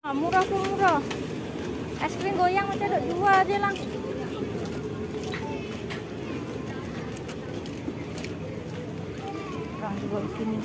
Murah pun murah. Es krim goyang macam ada dua aja lang. Orang juga sini.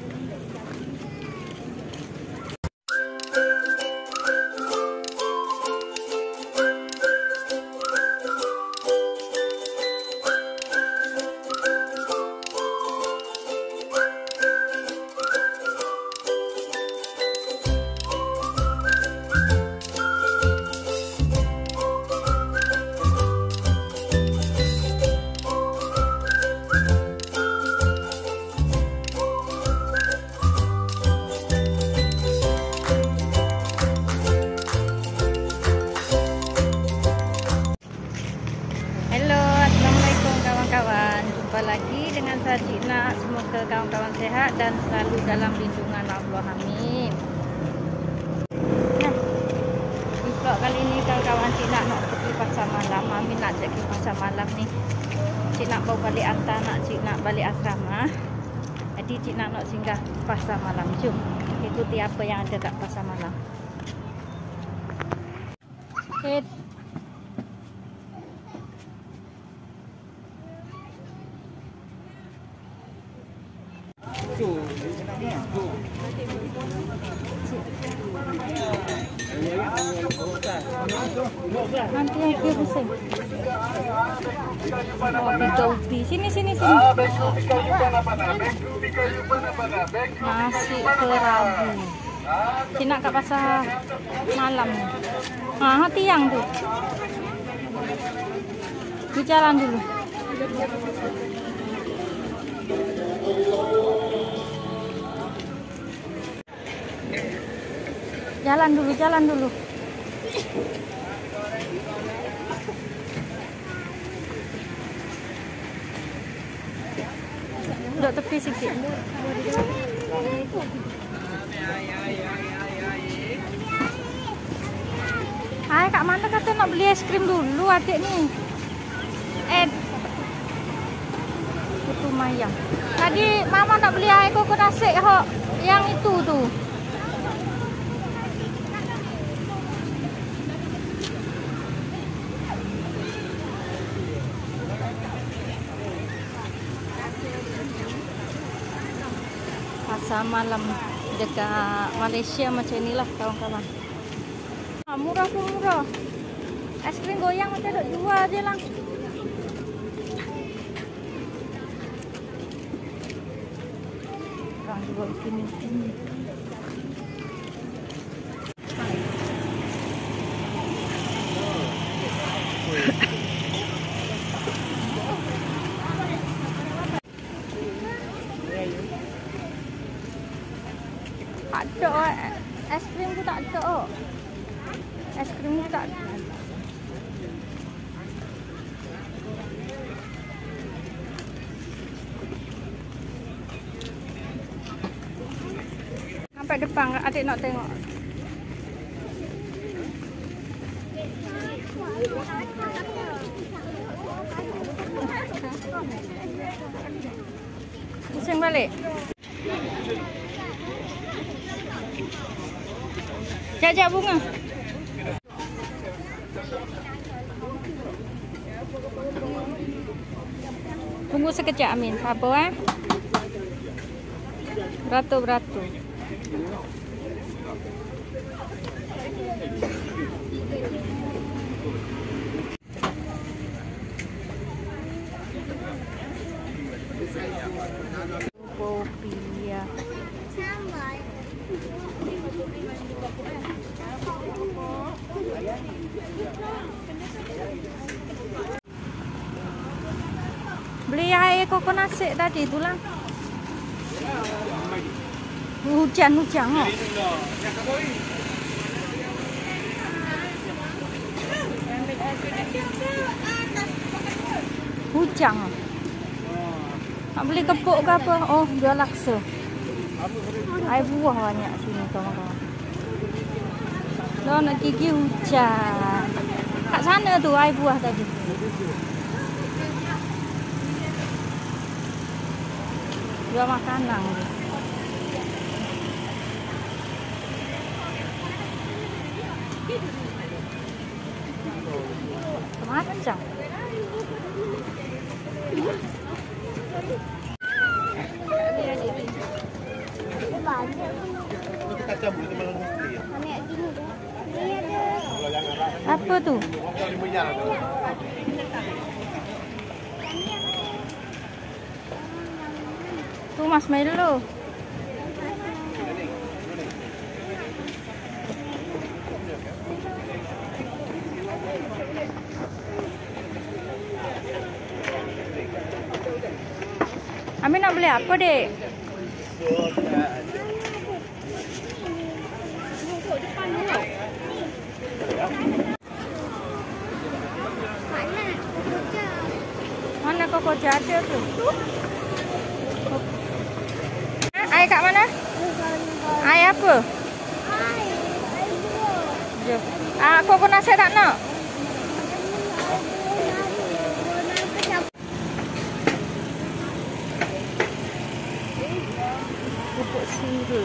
Jumpa lagi dengan saya Cik Nak. Semoga kawan-kawan sehat dan selalu dalam lindungan Allah. Amin. Nah, di vlog kali ini kawan-kawan Cik Nak nak pergi pasar malam. Amin nak pergi pasar malam ni. Cik Nak bawa balik hantar nak Cik Nak balik asrama. Jadi Cik Nak nak singgah pasar malam. Jom ikuti apa yang ada kat pasar malam. Okay. Nanti aku pusing. Oh, tiga ubi. Sini. Nasi kerabu. Cina kat pasar malam ni. Tiang tu. Di jalan dulu. Jalan dulu. Duduk tepi sikit. Hai, Kak mana kata nak beli es krim dulu adik ni? Putu Mayang. Tadi Mama nak beli air koko nasi hok yang itu tu. Pasar malam dekat Malaysia macam inilah kawan-kawan. Murah pun murah. Es krim goyang macam ada dua aja lang. Orang juga sini. Tak ada es krim tu, tak ada. Es krim tu tak ada. Sampai depan adik nak tengok. Pusing balik. Jajak bunga. Tunggu sekejap Amin. Sabar Beratur. Kopi ya. Beli air koko nasi tadi tu lah. Hujan kok. Hujan. Nak beli kepuk ke apa? Oh, jual laksa. Air buah banyak sini kawan-kawan. Lo nak gigi hujan. Kat sana tu air buah tadi. Jual makanan. Macam. Apa tu? Tu marshmallow. Amin nak beli apa, Dek? Mana koko ada tu? Air kat mana? Air apa? Jom. Koko nasi tak nak? Pupuk sirih.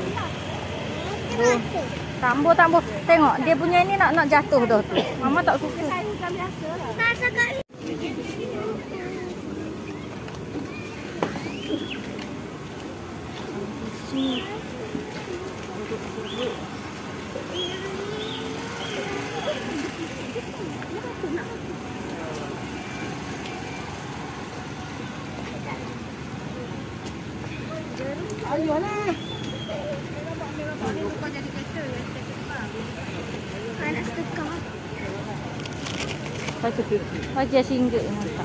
Tambah. Tengok dia punya ini nak jatuh dah tu. Mama tak suka. Tak suka. Ayolah. Anak sedekah. Baca singgah nampak.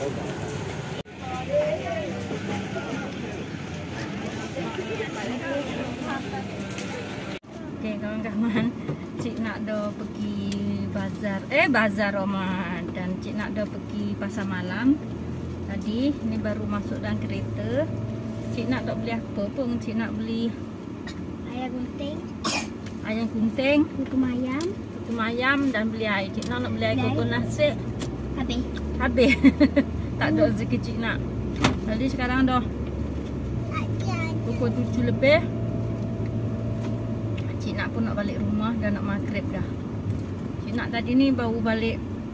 Okey kawan-kawan, Cik nak dah pergi bazar Ramadan. Cik nak dah pergi pasar malam. Tadi ni baru masuk dalam kereta. Cik nak tak beli apa pun. Cik nak beli ayam gunting, putu mayam dan beli air. Cik nak beli air koko nasi. Habis. Tak ada rezeki cik nak. Jadi sekarang dah pukul 7 lebih. Cik nak pun nak balik rumah dan nak maghrib dah. Cik nak tadi ni baru balik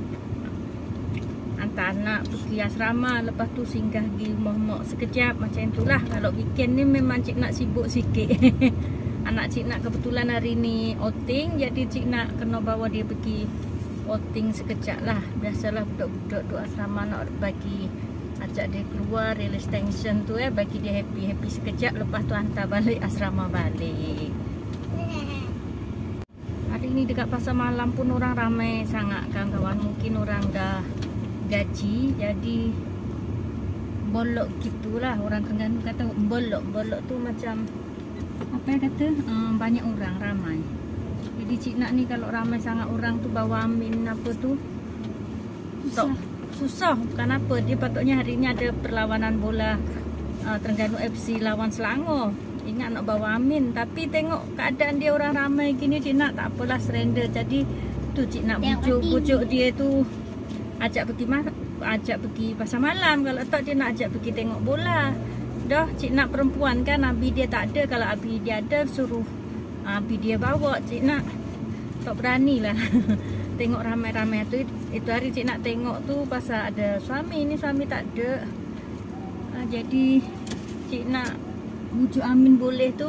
hantar anak pergi asrama, lepas tu singgah di rumah mak sekejap, macam itulah. Kalau weekend ni memang cik nak sibuk sikit. Anak cik nak kebetulan hari ni outing, jadi cik nak kena bawa dia pergi outing sekejap lah. Biasalah budak-budak tu asrama nak bagi ajak dia keluar release tension tu bagi dia happy sekejap, lepas tu hantar balik asrama balik. Hari ni dekat pasar malam pun orang ramai sangat kawan-kawan. Mungkin orang dah gaji, jadi bolok gitulah. Orang Terengganu kata bolok tu macam apa yang kata banyak orang ramai. Jadi cik nak ni kalau ramai sangat orang tu bawa amin apa tu susah. Kenapa? Dia patutnya hari ni ada perlawanan bola Terengganu FC lawan Selangor. Ingat nak bawa amin, tapi tengok keadaan dia orang ramai gini, cik nak tak apalah surrender. Jadi tu cik nak bujuk dia tu ajak pergi pasar malam. Kalau tak dia nak ajak pergi tengok bola. Dah cik nak perempuan kan, abi dia tak ada. Kalau abi dia ada suruh abi dia bawa. Cik nak tak beranilah tengok ramai-ramai tu. Itu hari cik nak tengok tu pasal ada suami, ni suami tak ada. Jadi cik nak bujuk amin boleh tu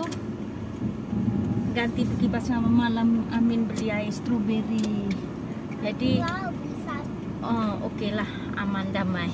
ganti pergi pasar malam, amin beli air strawberry. Jadi okey lah, aman damai.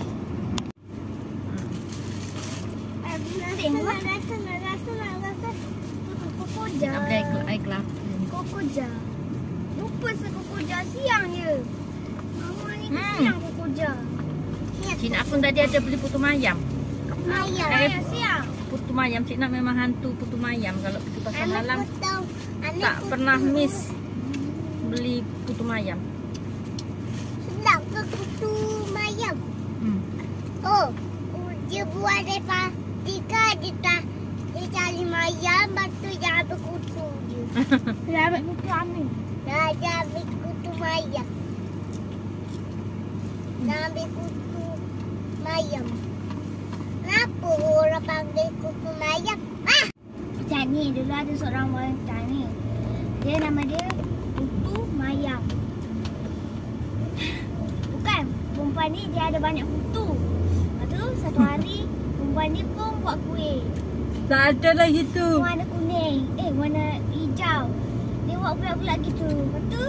Air kelapa. Kokoja. Lupa kokoja siang je. Mama ni siang kokoja. Cik nak pun tadi ada beli putu mayam. Siang. Putu mayam, cik nak memang hantu putu mayam. Kalau pergi pasar malam tak pernah miss beli putu mayam. Sedap ke putu mayam? Dia buat daripada dia cari mayam, lepas tu dia ambil kutu je. Dia ambil kutu amin. Dia ambil kutu mayam. Dia ambil kutu mayam. Kenapa orang panggil kutu mayam? Macam ni, dulu ada seorang wanita ni. Dia nama dia Putu Mayam. perempuan ni dia ada banyak kutu. Lepas tu satu hari perempuan ni pun buat kuih. Tak ada lah gitu. Warna kuning. Warna hijau. Dia buat bulat-bulat gitu. Lepas tu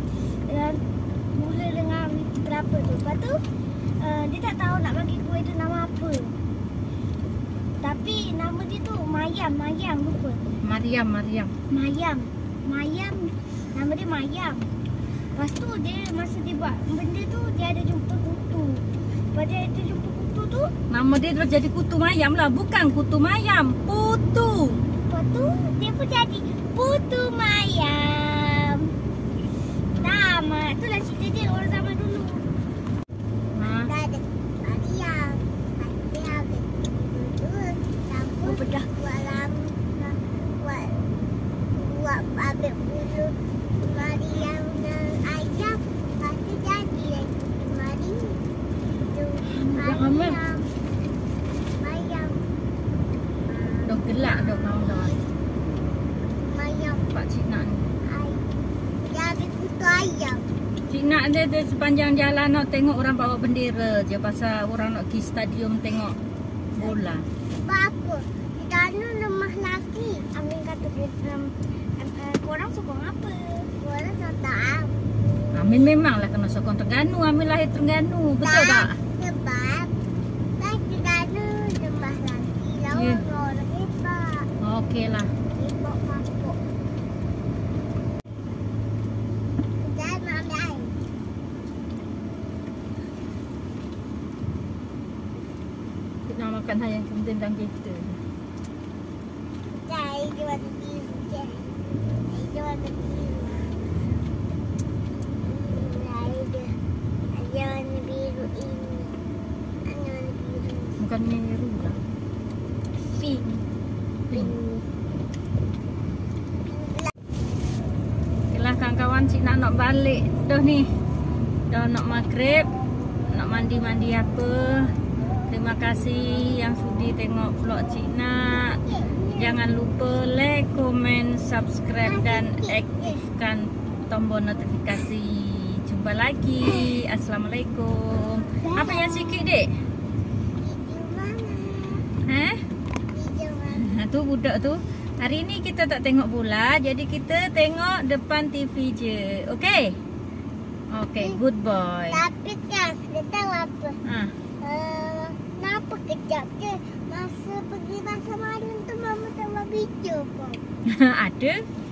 mula dengan berapa tu. Lepas tu dia tak tahu nak bagi kuih tu nama apa. Tapi nama dia tu Mayam lupa. Mariam. Mayam. Nama dia Mayam. Lepas tu dia masa dia buat benda tu dia ada jumpa kutu. Lepas dia ada jumpa kutu tu, Nama dia terus jadi kutu mayam lah. Bukan kutu mayam. Putu. lepas tu dia pun jadi Putu Mayam. Tamat. Itulah cerita dia orang zaman dulu. Ha? Ada Mariam. Ada Oh, bedah. Buat ambil bulu Mariam dan ayam. Lepas tu jadi Mariam. Mayam. Dah gelak dah kawan-kawan. Mayam. Pak Cik Nak ni. Dia ambil kutu ayam. Cik Nak dia sepanjang jalan nak tengok orang bawa bendera je. Pasal orang nak pergi stadium tengok bola. Sebab apa? Di dalam rumah lelaki. Amin kata dia korang sokong apa? Korang tak. Amin memanglah kena sokong Terengganu. Amin lahir Terengganu. Betul tak? Sebab kan di dalam rumah lelaki. Lalu Ya. orang hebat. Okey lah. Hebat masuk. Dan ambil air. Kita nak makan hal yang tentang kita. Air dia warna biru. Air dia warna biru. Air dia warna biru ini. Air warna biru. Bukan biru lah. Pink. Pink. Okeylah kawan-kawan, Cik nak balik dah ni. Dah nak maghrib. Nak mandi-mandi apa. Terima kasih yang sudi tengok vlog Cik Nak. Jangan lupa like, komen, subscribe dan aktifkan tombol notifikasi. Jumpa lagi. Assalamualaikum. Apa yang sikit dek? Hijau mana? Hijau mana? Tu budak tu. Hari ni kita tak tengok bola. Jadi kita tengok depan TV je. Okay? Okay, good boy. Tapi kan, dia tahu apa? Ha. Kenapa kejap je? Masa pergi masa malam tu mama tak buat video pun. Ada?